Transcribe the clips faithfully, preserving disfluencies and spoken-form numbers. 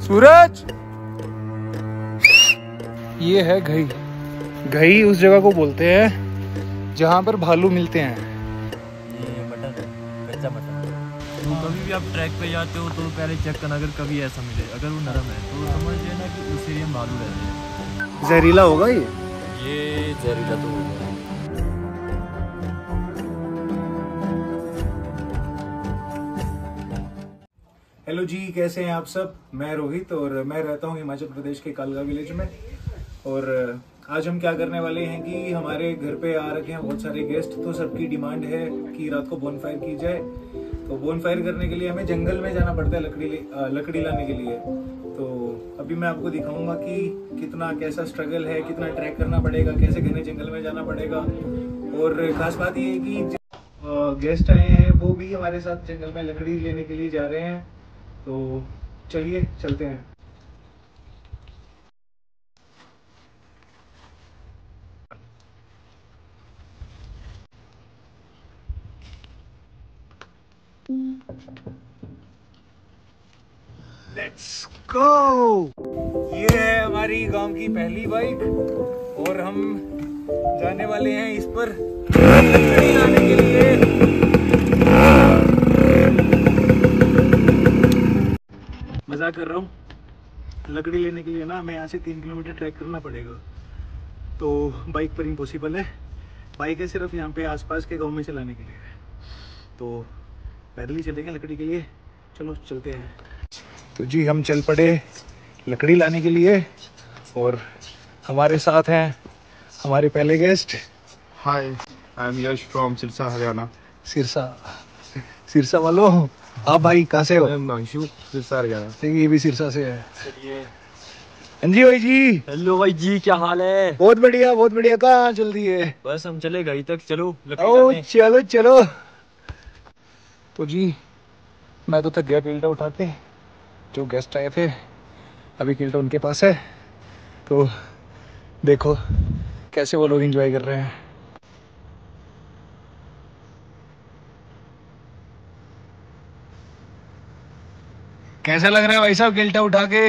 सूरज, ये है घई। घई उस जगह को बोलते हैं जहाँ पर भालू मिलते हैं। ये मटन है, कच्चा मटन। तो कभी भी आप ट्रैक पे जाते हो तो पहले चेक करना, अगर कभी ऐसा मिले, अगर वो नरम है तो समझ लेना कि उस एरिया में भालू रहते हैं। जहरीला होगा ये? ये जहरीला तो होगा। हेलो जी, कैसे हैं आप सब? मैं रोहित और मैं रहता हूं हिमाचल प्रदेश के कालका विलेज में। और आज हम क्या करने वाले हैं कि हमारे घर पे आ रखे हैं बहुत सारे गेस्ट। तो सबकी डिमांड है कि रात को बोनफायर की जाए। तो बोनफायर करने के लिए हमें जंगल में जाना पड़ता है लकड़ी लकड़ी लाने के लिए। तो अभी मैं आपको दिखाऊंगा कि कितना कैसा स्ट्रगल है, कितना ट्रैक करना पड़ेगा, कैसे घने जंगल में जाना पड़ेगा। और खास बात ये है कि गेस्ट आए हैं वो भी हमारे साथ जंगल में लकड़ी लेने के लिए जा रहे हैं। तो चलिए चलते हैं। Let's go. ये है हमारी गांव की पहली बाइक और हम जाने वाले हैं इस पर लकड़ी लाने के लिए। मजाक कर रहा हूँ। लकड़ी लेने के लिए ना हमें यहाँ से तीन किलोमीटर ट्रैक करना पड़ेगा। तो बाइक पर इम्पॉसिबल है। बाइक है सिर्फ यहाँ पे आसपास के गांव में चलाने के लिए। तो पैदल ही चलेंगे लकड़ी के लिए। चलो चलते हैं। तो जी हम चल पड़े लकड़ी लाने के लिए और हमारे साथ हैं हमारे पहले guest. Hi, I am Yash from Sirsa Haryana. Sirsa Sirsa वालों, आप भाई कहाँ से हो? I am Nanshu, Sirsa Haryana. ठीक, ये भी सिरसा से है। हाँ जी भाई जी। हेलो भाई जी, क्या हाल है? बहुत बढ़िया बहुत बढ़िया। कहाँ चल रही है? बस हम चले घई तक, चलो ओ चलो चलो। तो जी मैं तो थक गया किल्टा उठाते। जो गेस्ट आए थे अभी किल्टा उनके पास है। तो देखो कैसे वो लोग एंजॉय कर रहे हैं। कैसा लग रहा है भाई साहब किल्टा उठा के?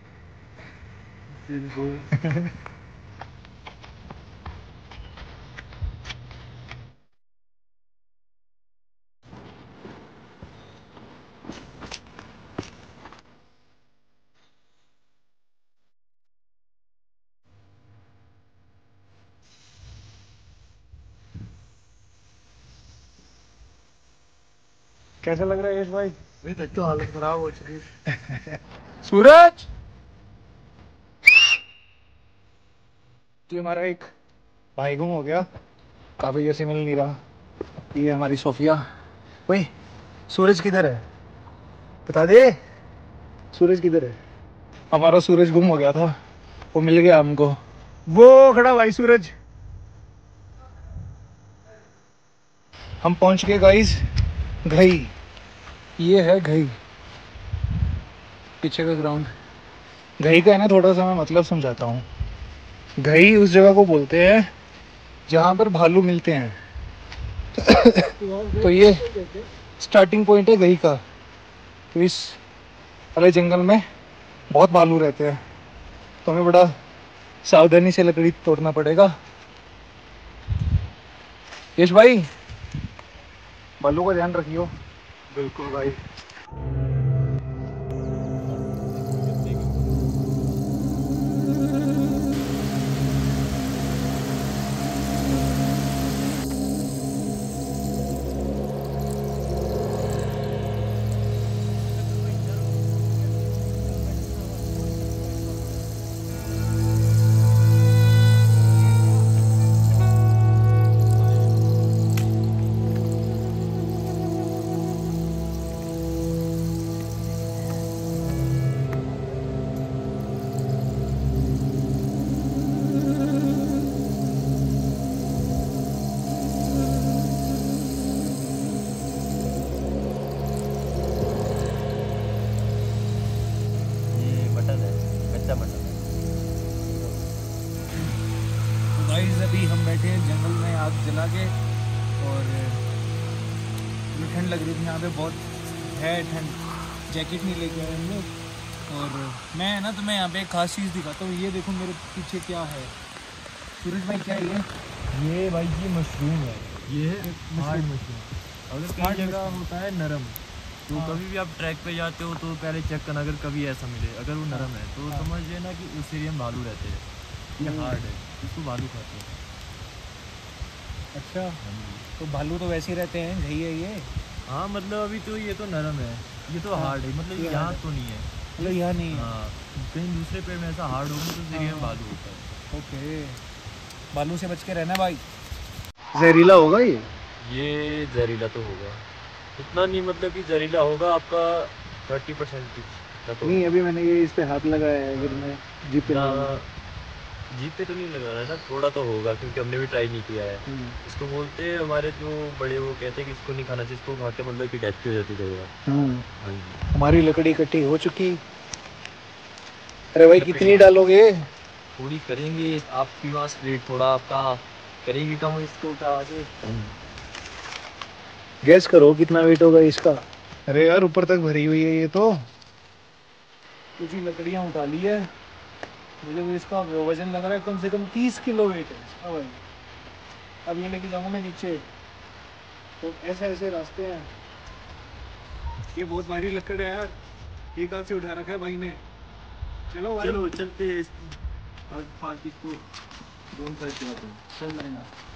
कैसा लग रहा है यश भाई? अभी तो हालत खराब हो चुकी है। सूरज, तो हमारा एक भाई गुम हो गया, काफी देर से मिल नहीं रहा। ये हमारी सोफिया। वही सूरज किधर है? बता दे, सूरज किधर है? हमारा सूरज गुम हो गया था, वो मिल गया हमको। वो खड़ा भाई सूरज। हम पहुंच गए गाइस घई। ये है घई, पीछे का ग्राउंड। घई का है ना, थोड़ा सा मैं मतलब समझाता हूँ। घई उस जगह को बोलते हैं जहाँ पर भालू मिलते हैं। तो ये स्टार्टिंग पॉइंट है घई का। तो इस वाले जंगल में बहुत भालू रहते हैं, तो हमें बड़ा सावधानी से लकड़ी तोड़ना पड़ेगा। यश भाई, भालू का ध्यान रखियो। बिल्कुल भाई। गाइस अभी हम बैठे हैं जंगल में आग जला के और ठंड लग रही थी यहाँ पे बहुत है ठंड। जैकेट नहीं लेके आए हम लोग और मैं ना तुम्हें यहाँ पे एक खास चीज़ दिखाता हूँ। ये देखो मेरे पीछे क्या है सूरज भाई, क्या है ये? ये भाई ये मशरूम है, ये है हार्ड मशरूम। अगर कई Hard जगह mushroom। होता है नरम, तो हाँ। कभी भी आप ट्रैक पे जाते हो तो पहले चेक करना, अगर कभी ऐसा मिले अगर वो नरम है तो हाँ। समझ लेना कि उस एरिया में भालू रहते हैं। ये हम्म। हार्ड है, इसको भालू खाते हैं। अच्छा, हाँ जी। तो भालू तो वैसे ही रहते हैं, घई है ये। हाँ मतलब अभी तो ये तो नरम है, ये तो हाँ, हार्ड है, मतलब ये यहाँ hard है। तो नहीं है। मतलब यहाँ नहीं है। हाँ, कहीं दूसरे पेड़ में ऐसा हार्ड होगा तो उस एरिया में हाँ। भालू होता है। ओके, भालू से बच के रहना भाई। जहरीला होगा ये? ये जहरीला तो होगा, इतना नहीं, मतलब कि जहरीला होगा आपका थर्टी परसेंट तो। नहीं, अभी मैंने ये इस पे हाथ लगाया है, अगर मैं जीप पे ना, लगाऊं। जीप पे तो नहीं लगा रहा है ना, थोड़ा तो होगा क्योंकि हमने भी ट्राई नहीं किया है। हम्म। इसको बोलते हैं हमारे जो बड़े वो कहते हैं कि इसको नहीं खाना चाहिए, इसको खा के मतलब कि डेथ हो जाती है। हम्म। हाँ जी। हमारी लकड़ी इकट्ठी हो चुकी। अरे भाई कितनी डालोगे? पूरी करेंगे, आपकी पास रेट थोड़ा आपका करेंगे कम इसको उठा के। गैस करो कितना वेट होगा इसका। अरे यार ऊपर तक भरी हुई है ये तो। कुछ ही लकड़ियाँ उठा ली है, मुझे भी इसका वजन लग रहा है कम से कम तीस किलो वेट है इसका भाई। अब ये लेके जाऊँगा मैं नीचे, तो ऐसे ऐसे रास्ते हैं। ये बहुत भारी लकड़ है यार, ये कहाँ से उठा रखा है भाई ने। चलो भाई, चलो चलते हैं, इसको आज पार्टी को ढूंढ करके आते हैं। चल लेना।